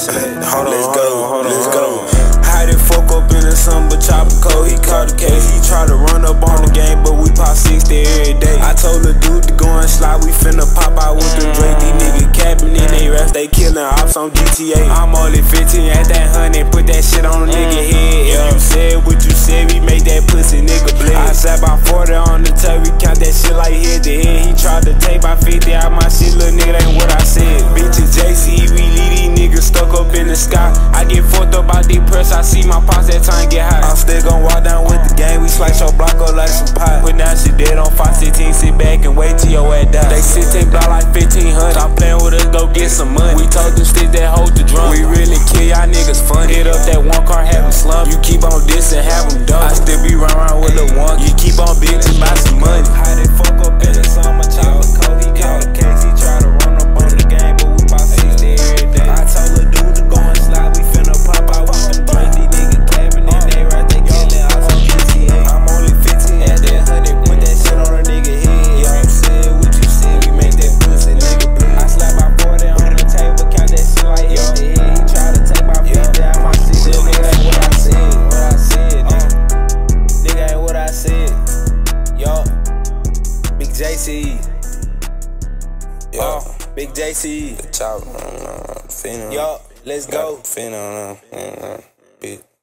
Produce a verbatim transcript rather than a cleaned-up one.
said, hold on, let's go, hold on, let's go. How the fuck up in the sun, but Choppa cold, he caught the case. He tried to run up on the game, but we pop sixty every day. I told the dude to go and slide, we finna pop out with them Drake. These niggas capping in they raps, they killing ops on G T A. I'm only fifteen at that hundred, put that shit on a nigga head. If you said what you said, we make that pussy nigga bleed. I sat by forty on the tape, we count that shit like head to head. He tried to take by fifty out my shit, little nigga, that ain't what I said. Bitches J C E, we leave these niggas stuck up in the sky. I get fucked up out deep press, I see my pops that time get high. I'm still gon' walk down with the gang, we slice your block up like some pie. Put down shit dead on five sixteen, sit back and wait till your ass die. They sixteen block like fifteen hundred, stop playing with us, go get some money. We told them sticks that hold the drum, we really kill y'all niggas fun. Hit up that one car, have them slump, you keep on dissing, have them dumb. I still be run around with the one, you keep on bitching about some money. How they fuck up in the summer, Choppa cold, he caught the case, he try to run up on the game, but we pop sixty every day. I told the dude to go and slide, we finna pop out with them Drake. These niggas clapping in they right, they killing off on G T A. I'm only fifteen at that hundred, put that shit on a nigga head. If you said what you said, we make that pussy nigga blue. I slap by forty on the table, count that shit like head to head. He try to take my fifty out my shit, little nigga, ain't what I said. What I said, nigga. Nigga ain't what I said. Yo, big J C E. Yo, big J C E. Choppa, Yo, let's go. Finna,